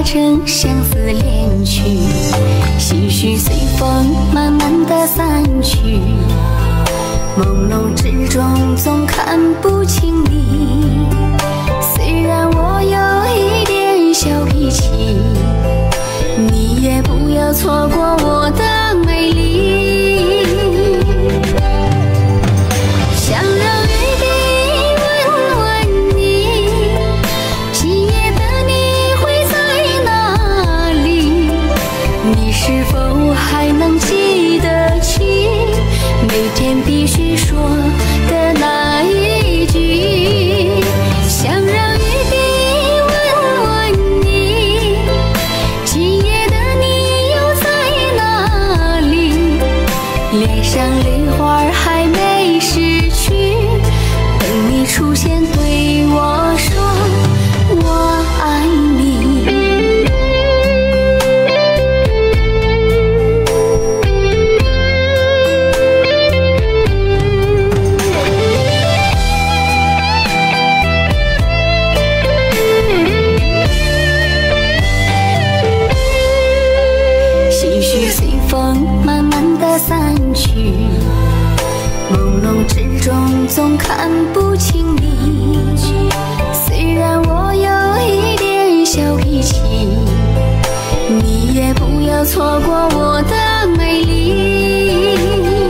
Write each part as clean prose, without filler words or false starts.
成相思恋曲，心绪随风慢慢的散去，朦胧之中总看不清你。虽然我有一点小脾气，你也不要错过我的美丽。想让雨滴问问你，今夜的你会在哪里？你是否还能记得起每天必须说的那一句？想让雨滴问问你，今夜的你又在哪里？脸上泪花还没失去，等你出现对我说我爱你。心绪随风慢慢的散去，朦胧之中总看不清你。虽然我有一点小脾气，你也不要错过我的美丽。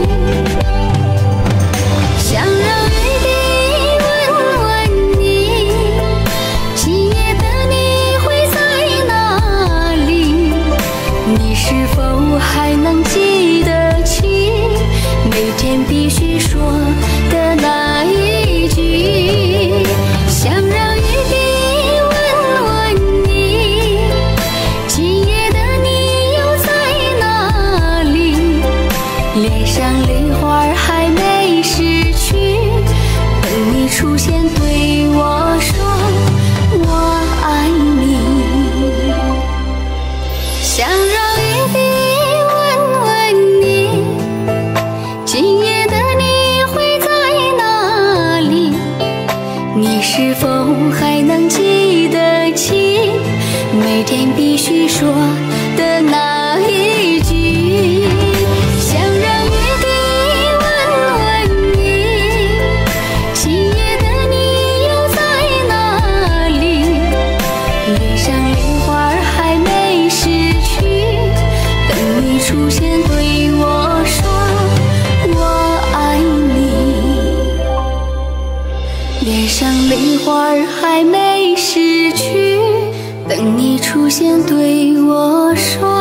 想让雨滴问问你，今夜的你会在哪里？你是否还能记得起每天必须说的那一句？想让雨滴问问你，今夜的你又在哪里？脸上泪花还没失去，等你出现对我说我爱你。想让雨滴问问你，今夜的你会在哪里？你是否还能记得起每天必须说的那一句？想让雨滴问问你，今夜的你又在哪里？脸上泪花还没失去，等你出现对我说我爱你。脸上泪花还没失去，等你出现对我说